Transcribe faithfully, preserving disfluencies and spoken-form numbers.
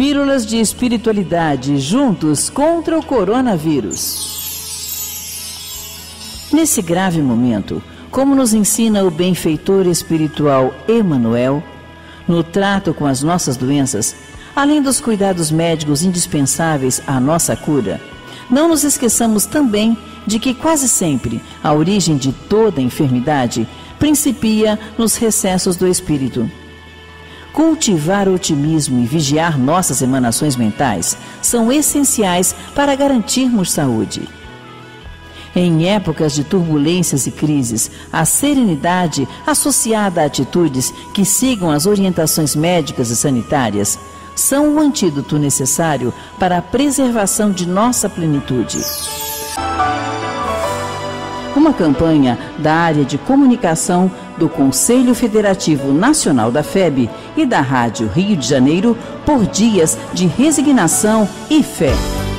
Pílulas de espiritualidade juntos contra o coronavírus. Nesse grave momento, como nos ensina o benfeitor espiritual Emmanuel, no trato com as nossas doenças, além dos cuidados médicos indispensáveis à nossa cura, não nos esqueçamos também de que quase sempre a origem de toda enfermidade principia nos recessos do espírito. Cultivar o otimismo e vigiar nossas emanações mentais são essenciais para garantirmos saúde. Em épocas de turbulências e crises, a serenidade associada a atitudes que sigam as orientações médicas e sanitárias são o antídoto necessário para a preservação de nossa plenitude. Uma campanha da área de comunicação do Conselho Federativo Nacional da F E B e da Rádio Rio de Janeiro por dias de resignação e fé.